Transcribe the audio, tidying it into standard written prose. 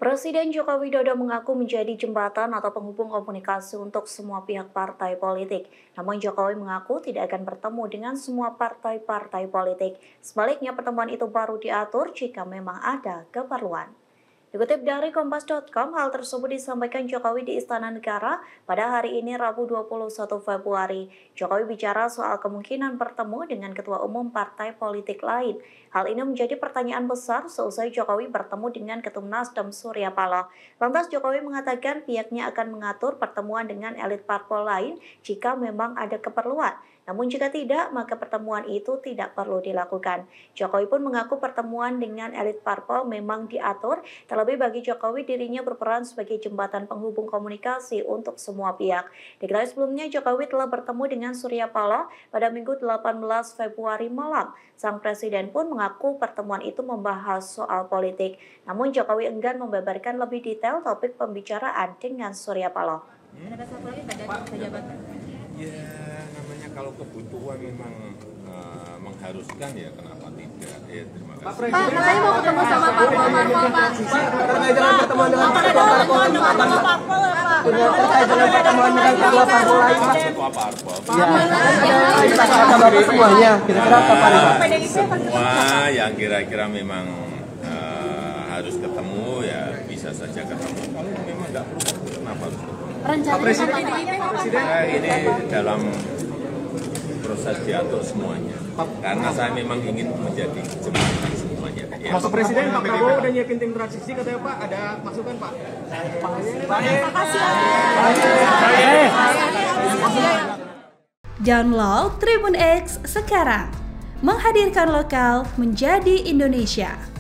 Presiden Joko Widodo mengaku menjadi jembatan atau penghubung komunikasi untuk semua pihak partai politik. Namun Jokowi mengaku tidak akan bertemu dengan semua partai-partai politik. Sebaliknya pertemuan itu baru diatur jika memang ada keperluan. Dikutip dari Kompas.com, hal tersebut disampaikan Jokowi di Istana Negara pada hari ini Rabu 21 Februari. Jokowi bicara soal kemungkinan bertemu dengan ketua umum partai politik lain. Hal ini menjadi pertanyaan besar seusai Jokowi bertemu dengan Ketum Nasdem Surya Paloh. Lantas Jokowi mengatakan pihaknya akan mengatur pertemuan dengan elit parpol lain jika memang ada keperluan. Namun jika tidak, maka pertemuan itu tidak perlu dilakukan. Jokowi pun mengaku pertemuan dengan elit parpol memang diatur, terlebih bagi Jokowi dirinya berperan sebagai jembatan penghubung komunikasi untuk semua pihak. Diketahui sebelumnya Jokowi telah bertemu dengan Surya Paloh pada Minggu 18 Februari malam. Sang presiden pun mengaku pertemuan itu membahas soal politik. Namun Jokowi enggan membeberkan lebih detail topik pembicaraan dengan Surya Paloh. Ada satu lagi pejabat? Ya, namanya kalau kebutuhan memang mengharuskan ya kenapa tidak? Ya, terima kasih. Pak, katanya mau ketemu sama parpol, Pak. Terkait dengan pertemuan dengan parpol ya, Pak. Terkait dengan pertemuan dengan parpol lain, Pak. Ketua parpol. Ya, kita kabar semuanya. Kira-kira kapan, Pak? Semua yang kira-kira memang harus ketemu ya bisa saja ketemu. Kalau memang nggak perlu ketemu, kenapa harus ketemu? Pak Presiden Ini dalam proses diatur semuanya. Karena saya memang ingin menjadi jembatan semuanya. Ya. Masuk Presiden, Pak Prabowo udah nyiapin tim transisi katanya Pak, ada masukan Pak? Download Tribun X sekarang, menghadirkan lokal menjadi Indonesia.